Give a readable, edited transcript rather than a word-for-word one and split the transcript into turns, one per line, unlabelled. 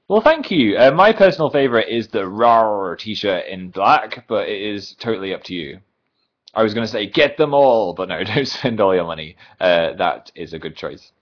Well, thank you. My personal favorite is the RAR t-shirt in black, but it is totally up to you. I was going to say get them all, but no, don't spend all your money. That is a good choice.